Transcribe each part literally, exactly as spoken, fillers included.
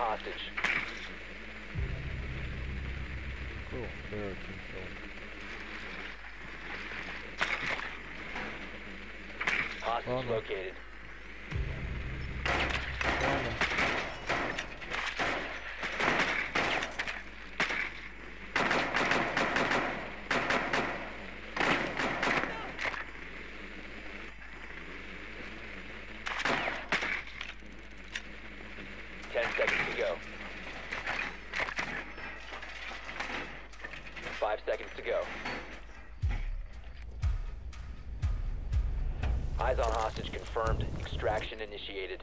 hostage. Cool. There, control. Hostage Oh, no. located. Oh, no. Ten seconds to go. Five seconds to go. Eyes on hostage confirmed. Extraction initiated.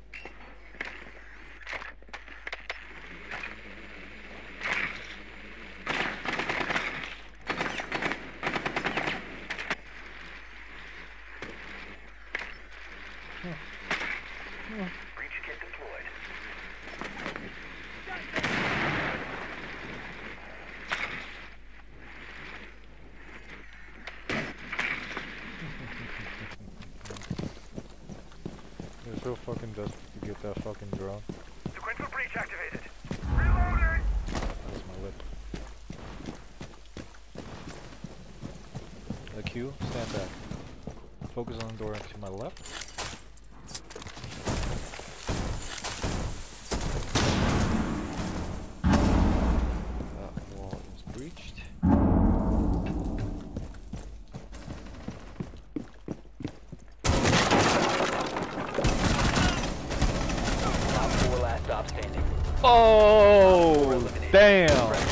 Breach kit deployed. You're so fucking desperate to get that fucking drone. Sequential breach activated. Reloading! That's my lip. A Q, stand back. Focus on the door to my left. That wall is breached. Top four last stop standing. Oh, damn!